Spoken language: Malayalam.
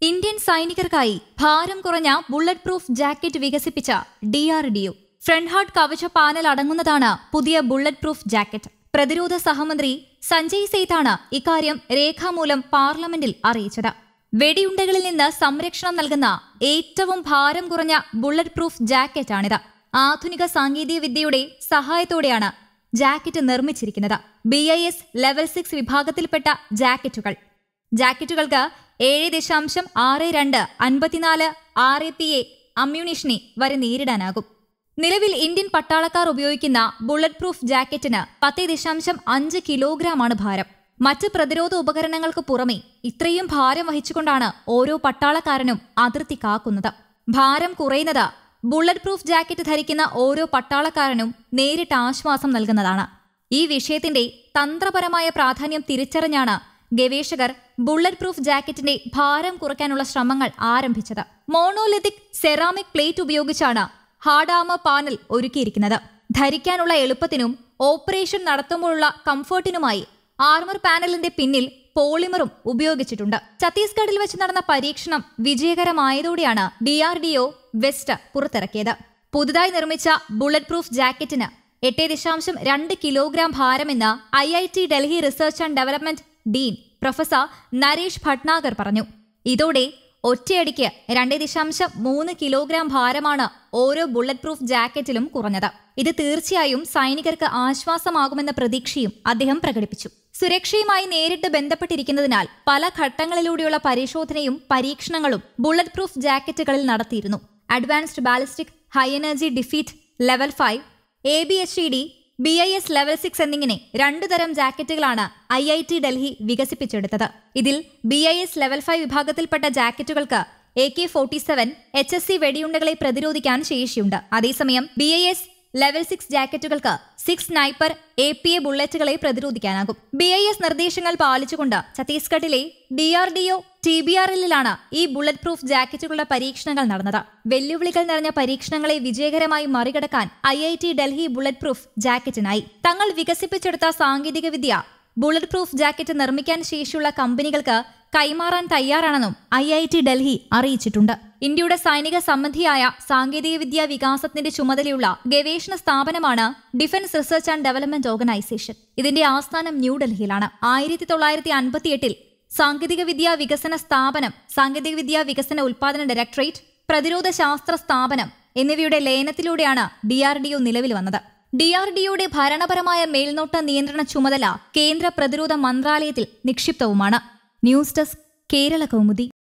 ഇന്ത്യൻ സൈനികർക്കായി ഭാരം കുറഞ്ഞ ബുള്ളറ്റ് പ്രൂഫ് ജാക്കറ്റ് വികസിപ്പിച്ച DRDO. ഫ്രണ്ട് ഹാർഡ് കവച പാനൽ അടങ്ങുന്നതാണ് പുതിയ ബുള്ളറ്റ് പ്രൂഫ് ജാക്കറ്റ്. പ്രതിരോധ സഹമന്ത്രി സഞ്ജയ് സേത്താണ് ഇക്കാര്യം രേഖാമൂലം പാർലമെന്റിൽ അറിയിച്ചത്. വെടിയുണ്ടകളിൽ നിന്ന് സംരക്ഷണം നൽകുന്ന ഏറ്റവും ഭാരം കുറഞ്ഞ ബുള്ളറ്റ് പ്രൂഫ് ജാക്കറ്റാണിത്. ആധുനിക സാങ്കേതിക വിദ്യയുടെ സഹായത്തോടെയാണ് ജാക്കറ്റ് നിർമ്മിച്ചിരിക്കുന്നത്. BIS ലെവൽ 6 വിഭാഗത്തിൽപ്പെട്ട ജാക്കറ്റുകൾക്ക് 7.62 54 RAPA അമ്യൂണിഷനെ വരെ നേരിടാനാകും. നിലവിൽ ഇന്ത്യൻ പട്ടാളക്കാർ ഉപയോഗിക്കുന്ന ബുള്ളറ്റ് പ്രൂഫ് ജാക്കറ്റിന് 10.5 കിലോഗ്രാമാണ് ഭാരം. മറ്റ് പ്രതിരോധ ഉപകരണങ്ങൾക്ക് പുറമെ ഇത്രയും ഭാരം വഹിച്ചുകൊണ്ടാണ് ഓരോ പട്ടാളക്കാരനും അതിർത്തി കാക്കുന്നത്. ഭാരം കുറയുന്നത് ബുള്ളറ്റ് പ്രൂഫ് ജാക്കറ്റ് ധരിക്കുന്ന ഓരോ പട്ടാളക്കാരനും നേരിട്ട് ആശ്വാസം നൽകുന്നതാണ്. ഈ വിഷയത്തിന്റെ തന്ത്രപരമായ പ്രാധാന്യം തിരിച്ചറിഞ്ഞാണ് ഗവേഷകർ ബുള്ളറ്റ് പ്രൂഫ് ജാക്കറ്റിന്റെ ഭാരം കുറയ്ക്കാനുള്ള ശ്രമങ്ങൾ ആരംഭിച്ചത്. മോണോലിത്തിക് സെറാമിക് പ്ലേറ്റ് ഉപയോഗിച്ചാണ് ഹാർഡ് ആർമർ പാനൽ ഒരുക്കിയിരിക്കുന്നത്. ധരിക്കാനുള്ള എളുപ്പത്തിനും ഓപ്പറേഷൻ നടത്തുമ്പോഴുള്ള കംഫർട്ടിനുമായി ആർമർ പാനലിന്റെ പിന്നിൽ പോളിമറും ഉപയോഗിച്ചിട്ടുണ്ട്. ഛത്തീസ്ഗഡിൽ വെച്ച് നടന്ന പരീക്ഷണം വിജയകരമായതോടെയാണ് DRDO വെസ്റ്റ് പുറത്തിറക്കിയത്. പുതുതായി നിർമ്മിച്ച ബുള്ളറ്റ് പ്രൂഫ് ജാക്കറ്റിന് 8.2 കിലോഗ്രാം ഭാരമെന്ന് IIT Delhi research and development dean professor Naresh Bhatnagar പറഞ്ഞു. ഇതോടെ ഒറ്റയടിക്ക് 2.3 കിലോഗ്രാം ഭാരമാണ് ഓരോ ബുള്ളറ്റ് പ്രൂഫ് ജാക്കറ്റിലും കുറഞ്ഞത്. ഇത് തീർച്ചയായും സൈനികർക്ക് ആശ്വാസമാകുമെന്ന പ്രതീക്ഷയും അദ്ദേഹം പ്രകടിപ്പിച്ചു. സുരക്ഷയുമായി നേരിട്ട് ബന്ധപ്പെട്ടിരിക്കുന്നതിനാൽ പല ഘട്ടങ്ങളിലൂടെയുള്ള പരിശോധനയും പരീക്ഷണങ്ങളും ബുള്ളറ്റ് പ്രൂഫ് ജാക്കറ്റുകളിൽ നടത്തിയിരുന്നു. Advanced ballistic high energy defeat level 5, ABHED, BIS level 6 എന്നിങ്ങനെ 2 തരം ജാക്കറ്റുകളാണ് IIT ഡൽഹി വികസിപ്പിച്ചെടുത്തത്. ഇതിൽ BIS ലെവൽ 5 വിഭാഗത്തിൽപ്പെട്ട ജാക്കറ്റുകൾക്ക് AK-47 HSC വെടിയുണ്ടകളെ പ്രതിരോധിക്കാൻ ശേഷിയുണ്ട്. അതേസമയം BIS ലെവൽ 6 ജാക്കറ്റുകൾക്ക് 6 സ്നൈപ്പർ APA ബുള്ളറ്റുകളെ പ്രതിരോധിക്കാനാകും. BIS നിർദ്ദേശങ്ങൾ പാലിച്ചുകൊണ്ട് ഛത്തീസ്ഗഡിലെ DRDO TBRLിലാണ് ഈ ബുള്ളറ്റ് പ്രൂഫ് ജാക്കറ്റുകളുടെ പരീക്ഷണങ്ങൾ നടന്നത്. വെല്ലുവിളികൾ നിറഞ്ഞ പരീക്ഷണങ്ങളെ വിജയകരമായി മറികടക്കാൻ IIT ഡൽഹി ബുള്ളറ്റ് പ്രൂഫ് ജാക്കറ്റിനായി. തങ്ങൾ വികസിപ്പിച്ചെടുത്ത സാങ്കേതികവിദ്യ ബുള്ളറ്റ് പ്രൂഫ് ജാക്കറ്റ് നിർമ്മിക്കാൻ ശേഷിയുള്ള കമ്പനികൾക്ക് കൈമാറാൻ തയ്യാറാണെന്നും IIT ഡൽഹി അറിയിച്ചിട്ടുണ്ട്. ഇന്ത്യയുടെ സൈനിക സംബന്ധിയായ സാങ്കേതികവിദ്യാ വികാസത്തിന്റെ ചുമതലയുള്ള ഗവേഷണ സ്ഥാപനമാണ് defence research and development organisation. ഇതിന്റെ ആസ്ഥാനം ന്യൂഡൽഹിയിലാണ്. 1958 സാങ്കേതികവിദ്യാ വികസന സ്ഥാപനം, സാങ്കേതികവിദ്യാ വികസന ഉൽപാദന ഡയറക്ടറേറ്റ്, പ്രതിരോധ ശാസ്ത്ര സ്ഥാപനം എന്നിവയുടെ ലയനത്തിലൂടെയാണ് DRDO നിലവിൽ വന്നത്. DRDOയുടെ ഭരണപരമായ മേൽനോട്ട നിയന്ത്രണ ചുമതല കേന്ദ്ര പ്രതിരോധ മന്ത്രാലയത്തിൽ നിക്ഷിപ്തവുമാണ്. News desk, Kerala Kaumudi.